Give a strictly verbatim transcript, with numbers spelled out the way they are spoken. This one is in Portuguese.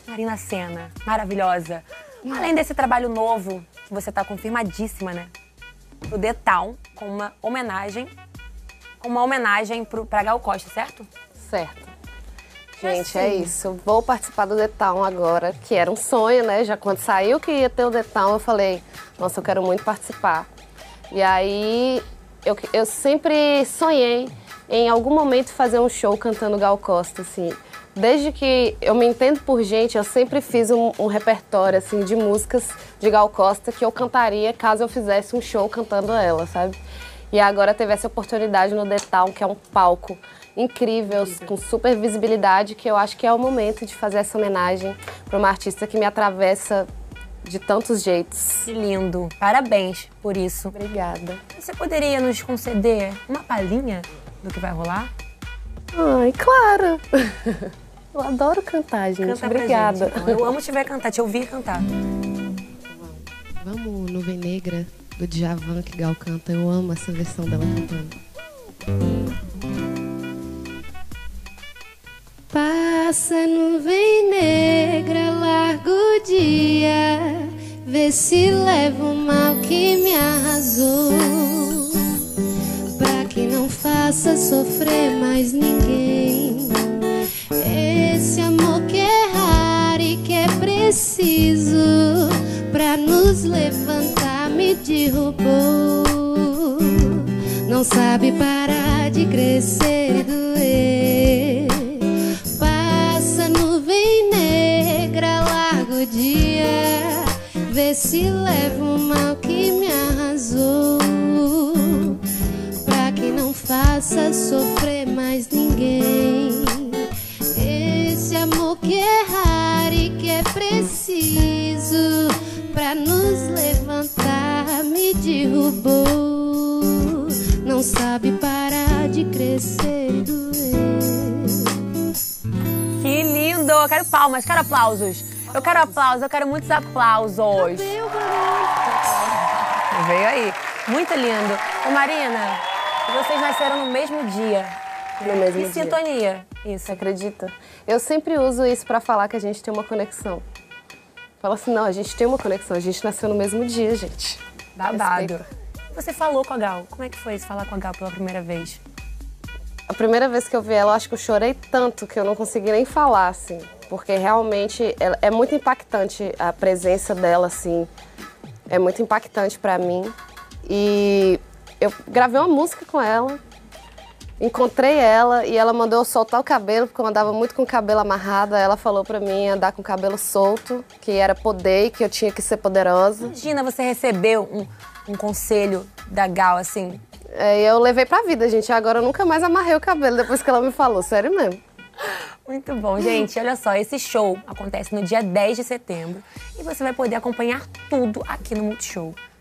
Marina Sena, maravilhosa. Além desse trabalho novo, que você tá confirmadíssima, né? Pro The Town, com uma homenagem, com uma homenagem pro, pra Gal Costa, certo? Certo. Gente, assim, é isso. Vou participar do The Town agora, que era um sonho, né? Já quando saiu que ia ter o The Town, eu falei, nossa, eu quero muito participar. E aí, eu, eu sempre sonhei em algum momento fazer um show cantando Gal Costa, assim. Desde que eu me entendo por gente, eu sempre fiz um, um repertório, assim, de músicas de Gal Costa que eu cantaria caso eu fizesse um show cantando ela, sabe? E agora teve essa oportunidade no The Town, que é um palco incrível, com super visibilidade, que eu acho que é o momento de fazer essa homenagem para uma artista que me atravessa de tantos jeitos. Que lindo. Parabéns por isso. Obrigada. Você poderia nos conceder uma palhinha do que vai rolar? Ai, claro! Eu adoro cantar, gente. Canta Obrigada. pra gente, então. Eu amo te ver cantar, te ouvir cantar. Vamos, Nuvem Negra, do Djavan, que Gal canta. Eu amo essa versão dela cantando. Passa, nuvem negra, larga o dia, vê se leva o mal que me arrasou, pra que não faça sofrer mais ninguém. Esse amor que é raro e que é preciso, pra nos levantar me derrubou. Não sabe parar de crescer e doer. Passa, nuvem negra, larga o dia, vê se leva o mal que me arrasou, pra que não faça sofrer mais ninguém. Esse amor que é raro e que é preciso, pra nos levantar me derrubou. Não sabe parar de crescer e doer. Que lindo! Eu quero palmas, quero aplausos. Eu quero aplausos, eu quero muitos aplausos. Veio aí. Muito lindo. Ô Marina, vocês nasceram no mesmo dia. No mesmo Que dia. sintonia. Isso. Você acredita? Eu sempre uso isso pra falar que a gente tem uma conexão. Fala assim, não, a gente tem uma conexão, a gente nasceu no mesmo dia, gente. Babado. Respeita. Você falou com a Gal. Como é que foi isso, falar com a Gal pela primeira vez? A primeira vez que eu vi ela, eu acho que eu chorei tanto que eu não consegui nem falar, assim. Porque realmente ela- é muito impactante a presença dela, assim. É muito impactante pra mim. E eu gravei uma música com ela, encontrei ela e ela mandou eu soltar o cabelo, porque eu andava muito com o cabelo amarrado. Aí ela falou pra mim andar com o cabelo solto, que era poder e que eu tinha que ser poderosa. Imagina você receber um, um conselho da Gal, assim. É, e eu levei pra vida, gente. Agora eu nunca mais amarrei o cabelo depois que ela me falou, sério mesmo. Muito bom, gente. Olha só, esse show acontece no dia dez de setembro e você vai poder acompanhar tudo aqui no Multishow.